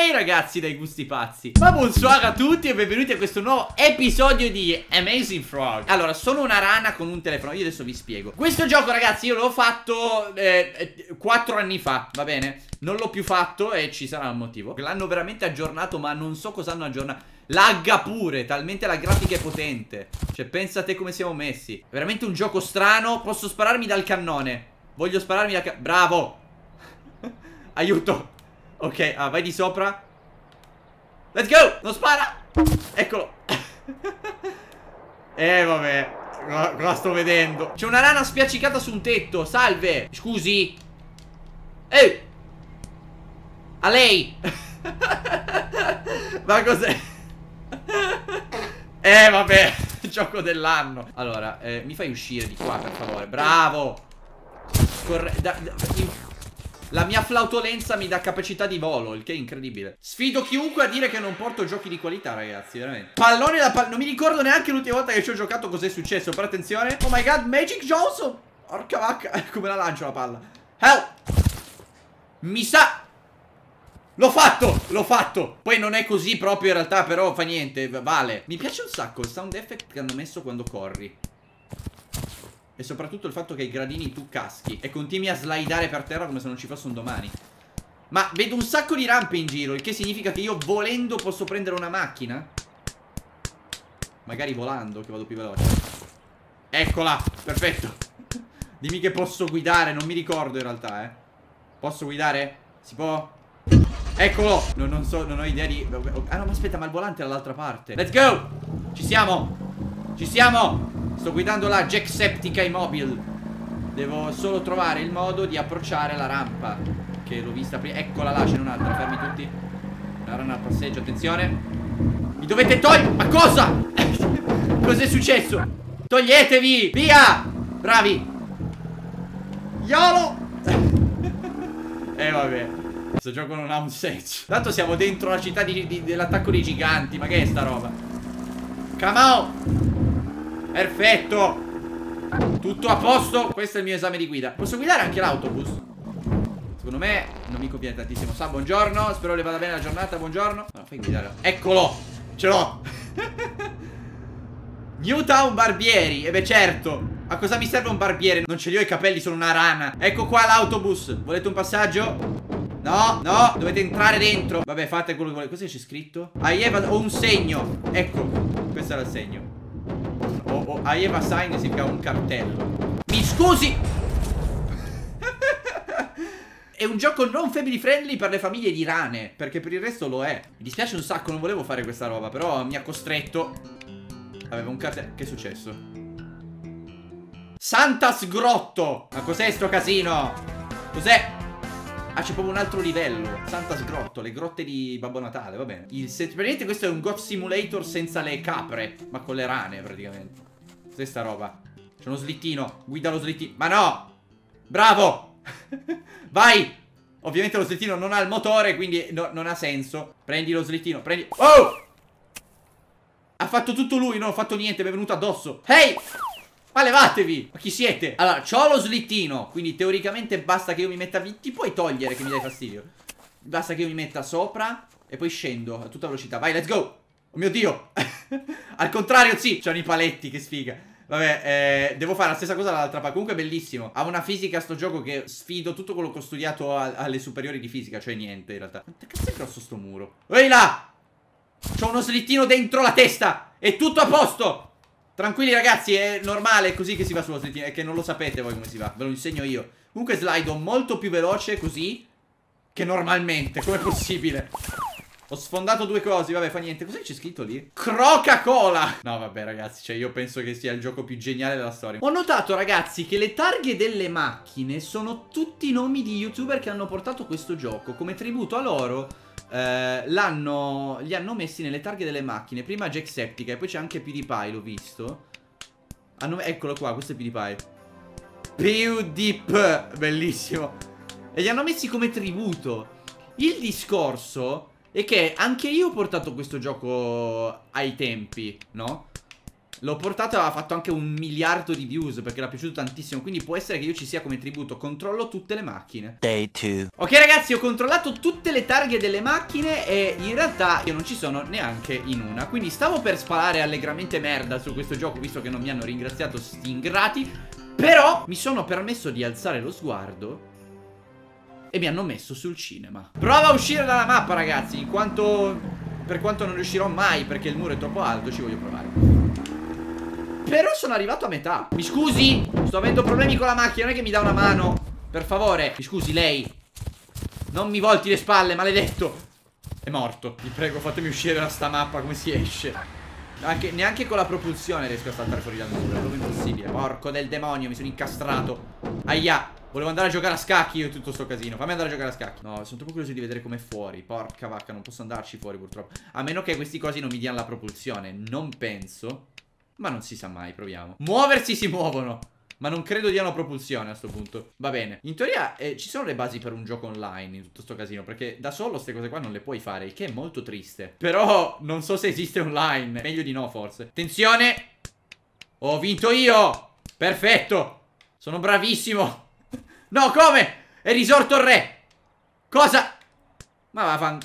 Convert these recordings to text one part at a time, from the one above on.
Ehi ragazzi dai gusti pazzi, ma buonasera a tutti e benvenuti a questo nuovo episodio di Amazing Frog. Allora, sono una rana con un telefono, io adesso vi spiego. Questo gioco ragazzi io l'ho fatto 4 anni fa, va bene? Non l'ho più fatto e ci sarà un motivo. L'hanno veramente aggiornato, ma non so cosa hanno aggiornato. Lagga pure, talmente la grafica è potente. Cioè pensa a te come siamo messi. Veramente un gioco strano. Posso spararmi dal cannone. Voglio spararmi dal cannone. Bravo. Aiuto. Ok, vai di sopra. Let's go. Non spara. Eccolo. Vabbè. Cosa sto vedendo? C'è una rana spiaccicata su un tetto. Salve. Scusi. Ehi. A lei. Ma cos'è? Vabbè. Gioco dell'anno. Allora, mi fai uscire di qua per favore. Bravo. La mia flautolenza mi dà capacità di volo, il che è incredibile. Sfido chiunque a dire che non porto giochi di qualità, ragazzi, veramente. Pallone da non mi ricordo neanche l'ultima volta che ci ho giocato cos'è successo. Però attenzione. Oh my god, Magic Johnson. Porca vacca. Come la lancio la palla. Help. Mi sa. L'ho fatto, l'ho fatto. Poi non è così proprio in realtà, però fa niente, vale. Mi piace un sacco il sound effect che hanno messo quando corri. E soprattutto il fatto che ai gradini tu caschi e continui a slidare per terra come se non ci fosse un domani. Ma vedo un sacco di rampe in giro, il che significa che io volendo posso prendere una macchina. Magari volando, che vado più veloce. Eccola, perfetto. Dimmi che posso guidare, non mi ricordo in realtà, Posso guidare? Si può? Eccolo! Non so, non ho idea di... Ah no, ma aspetta, ma il volante è dall'altra parte. Let's go! Ci siamo! Ci siamo! Sto guidando la Jacksepticeye Immobile. Devo solo trovare il modo di approcciare la rampa, che l'ho vista prima. Eccola là, c'è un'altra, fermi tutti. Una rana al passeggio, attenzione. Mi dovete togliere... Ma cosa? Cos'è successo? Toglietevi! Via! Bravi! YOLO! Vabbè. Questo gioco non ha un senso. Tanto siamo dentro la città dell'attacco dei giganti. Ma che è sta roba? Come on! Perfetto. Tutto a posto. Questo è il mio esame di guida. Posso guidare anche l'autobus? Secondo me non mi conviene tantissimo. Sa, buongiorno. Spero le vada bene la giornata. Buongiorno. No, fai guidare. Eccolo. Ce l'ho. Newtown Barbieri. E beh certo. A cosa mi serve un barbiere? Non ce li ho i capelli, sono una rana. Ecco qua l'autobus. Volete un passaggio? No, no, dovete entrare dentro. Vabbè, fate quello che volete. Cosa c'è scritto? I have ho un segno. Ecco, questo era il segno. I have a sign significa un cartello. Mi scusi. È un gioco non family friendly per le famiglie di rane, perché per il resto lo è. Mi dispiace un sacco, non volevo fare questa roba, però mi ha costretto. Aveva un cartello. Che è successo? Santa's Grotto. Ma cos'è sto casino? Cos'è? Ah, c'è proprio un altro livello. Santa's Grotto, le grotte di Babbo Natale, va bene. Praticamente questo è un God Simulator senza le capre, ma con le rane praticamente. Cos'è sta roba? C'è uno slittino, guida lo slittino. Ma no! Bravo! Vai! Ovviamente lo slittino non ha il motore, quindi non ha senso. Prendi lo slittino, prendi... Oh! Ha fatto tutto lui, non ho fatto niente, mi è venuto addosso. Ehi! Ma levatevi! Ma chi siete? Allora, c'ho lo slittino, quindi teoricamente basta che io mi metta... Ti puoi togliere che mi dai fastidio. Basta che io mi metta sopra e poi scendo a tutta velocità. Vai, let's go! Oh mio Dio! Al contrario, sì! C'hanno i paletti, che sfiga. Vabbè, devo fare la stessa cosa dall'altra parte. Comunque è bellissimo. Ha una fisica sto gioco che sfido tutto quello che ho studiato alle superiori di fisica. Cioè niente, in realtà. Quanto cazzo è grosso sto muro? Ehi là! C'ho uno slittino dentro la testa! È tutto a posto! Tranquilli ragazzi, è normale, è così che si va sullo slittino. È che non lo sapete voi come si va, ve lo insegno io. Comunque slido molto più veloce così che normalmente. Com'è possibile? Ho sfondato due cose, vabbè fa niente. Cos'è che c'è scritto lì? Coca-Cola. No vabbè ragazzi, cioè io penso che sia il gioco più geniale della storia. Ho notato ragazzi che le targhe delle macchine sono tutti nomi di youtuber che hanno portato questo gioco. Come tributo a loro li hanno messi nelle targhe delle macchine. Prima Jacksepticeye e poi c'è anche PewDiePie, l'ho visto. Eccolo qua, questo è PewDiePie. PewDiePie, bellissimo. E li hanno messi come tributo. Il discorso è che anche io ho portato questo gioco ai tempi, no? L'ho portato, ha fatto anche 1 miliardo di views perché l'ha piaciuto tantissimo. Quindi può essere che io ci sia come tributo. Controllo tutte le macchine. Day 2. Ok ragazzi, ho controllato tutte le targhe delle macchine e in realtà io non ci sono neanche in una. Quindi stavo per spalare allegramente merda su questo gioco, visto che non mi hanno ringraziato sti ingrati. Però mi sono permesso di alzare lo sguardo e mi hanno messo sul cinema. Prova a uscire dalla mappa ragazzi, in quanto... per quanto non riuscirò mai perché il muro è troppo alto, ci voglio provare. Però sono arrivato a metà. Mi scusi, sto avendo problemi con la macchina, non è che mi dà una mano. Per favore, mi scusi lei. Non mi volti le spalle, maledetto. È morto. Vi prego, fatemi uscire da sta mappa, come si esce? Neanche con la propulsione riesco a saltare fuori dal muro. È proprio impossibile. Porco del demonio, mi sono incastrato. Aia. Volevo andare a giocare a scacchi io in tutto sto casino. Fammi andare a giocare a scacchi. No, sono troppo curioso di vedere com'è fuori. Porca vacca, non posso andarci fuori purtroppo. A meno che questi cosi non mi diano la propulsione. Non penso. Ma non si sa mai, proviamo. Muoversi si muovono, ma non credo diano propulsione a sto punto. Va bene. In teoria ci sono le basi per un gioco online in tutto sto casino, perché da solo queste cose qua non le puoi fare, il che è molto triste. Però non so se esiste online. Meglio di no forse. Attenzione. Ho vinto io. Perfetto. Sono bravissimo. No, come? È risorto il re. Cosa? Ma va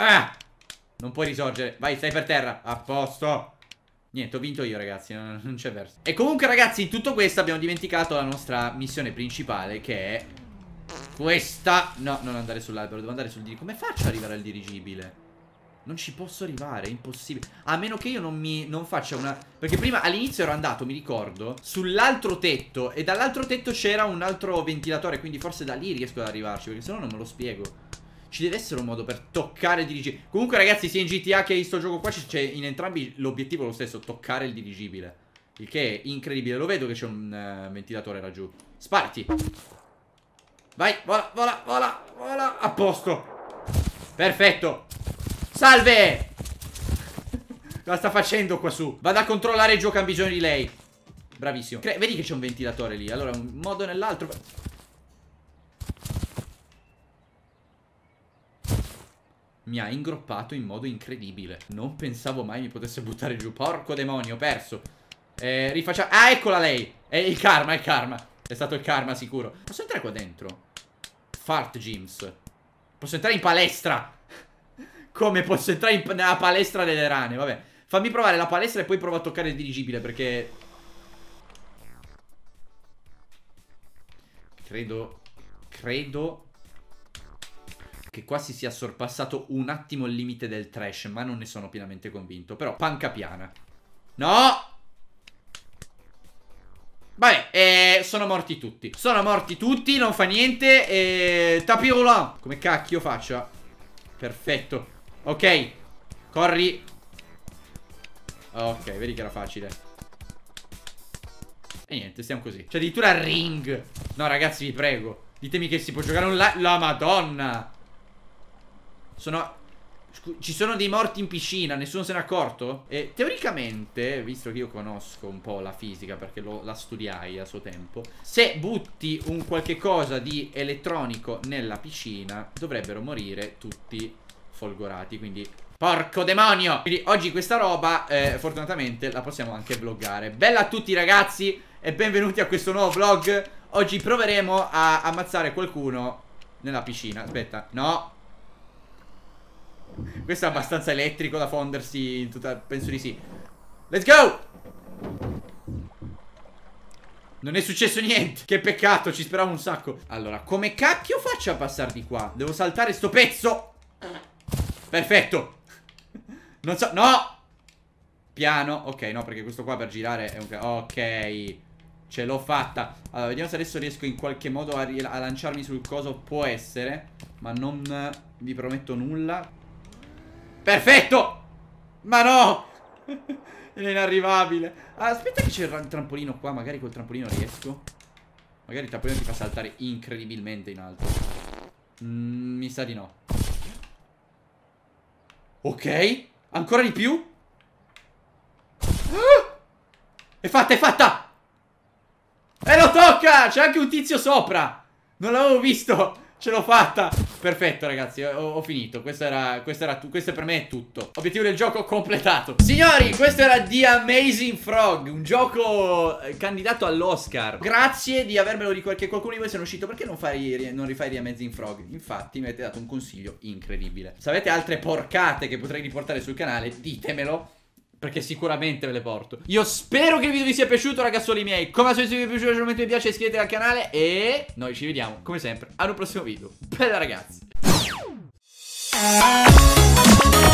non puoi risorgere. Vai, stai per terra. A posto. Niente, ho vinto io ragazzi, non c'è verso. E comunque ragazzi, in tutto questo abbiamo dimenticato la nostra missione principale, che è questa. No, non andare sull'albero, devo andare sul dirigibile. Come faccio ad arrivare al dirigibile? Non ci posso arrivare, è impossibile. A meno che io non faccia una... Perché prima all'inizio ero andato, mi ricordo, sull'altro tetto, e dall'altro tetto c'era un altro ventilatore, quindi forse da lì riesco ad arrivarci, perché sennò non me lo spiego. Ci deve essere un modo per toccare il dirigibile. Comunque ragazzi, sia in GTA che in sto gioco qua c'è in entrambi l'obiettivo lo stesso, toccare il dirigibile. Il che è incredibile. Lo vedo che c'è un ventilatore laggiù. Sparti. Vai, vola, vola, vola, vola. A posto. Perfetto. Salve. Cosa sta facendo qua su? Vado a controllare il gioco, ha bisogno di lei. Bravissimo. Vedi che c'è un ventilatore lì. Allora, un modo o nell'altro. Mi ha ingroppato in modo incredibile. Non pensavo mai mi potesse buttare giù. Porco demonio, ho perso. Rifacciamo. Ah, eccola lei. È il karma, è il karma. È stato il karma sicuro. Posso entrare qua dentro? Fart gyms. Posso entrare in palestra. Come posso entrare nella palestra delle rane? Vabbè. Fammi provare la palestra e poi provo a toccare il dirigibile, perché Credo che qua si sia sorpassato un attimo il limite del trash, ma non ne sono pienamente convinto. Però, panca piana. No! Vabbè, sono morti tutti. Sono morti tutti, non fa niente. Tapis roulant. Come cacchio faccio? Perfetto. Ok. Corri. Ok, vedi che era facile. E niente, stiamo così. C'è addirittura ring. No, ragazzi, vi prego. Ditemi che si può giocare online. La madonna. Ci sono dei morti in piscina, nessuno se n'è accorto? E teoricamente, visto che io conosco un po' la fisica perché la studiai a suo tempo, se butti un qualche cosa di elettronico nella piscina dovrebbero morire tutti folgorati, quindi porco demonio! Quindi oggi questa roba fortunatamente la possiamo anche vloggare. Bella a tutti ragazzi e benvenuti a questo nuovo vlog. Oggi proveremo a ammazzare qualcuno nella piscina. Aspetta, no. Questo è abbastanza elettrico da fondersi in tutta... Penso di sì. Let's go! Non è successo niente. Che peccato, ci speravo un sacco. Allora, come cacchio faccio a passare di qua? Devo saltare sto pezzo. Perfetto. Non so... No! Piano. Ok, no, perché questo qua per girare è un... Ok. Ce l'ho fatta. Allora, vediamo se adesso riesco in qualche modo a lanciarmi sul coso. Può essere, ma non vi prometto nulla. Perfetto! Ma no! È inarrivabile. Aspetta che c'è il trampolino qua. Magari col trampolino riesco. Magari il trampolino ti fa saltare incredibilmente in alto. Mi sa di no. Ok. Ancora di più. È fatta, è fatta! E lo tocca! C'è anche un tizio sopra. Non l'avevo visto. Ce l'ho fatta. Perfetto ragazzi, ho finito. Questo per me è tutto. Obiettivo del gioco completato. Signori, questo era The Amazing Frog, un gioco candidato all'Oscar. Grazie di avermelo ricordato, che qualcuno di voi se ne è uscito. Perché non rifai The Amazing Frog? Infatti mi avete dato un consiglio incredibile. Se avete altre porcate che potrei riportare sul canale, ditemelo, perché sicuramente ve le porto. Io spero che il video vi sia piaciuto, ragazzoli miei. Come al solito, se vi è piaciuto, lasciate un mi piace, iscrivetevi al canale. E noi ci vediamo, come sempre, ad un prossimo video. Bella ragazzi.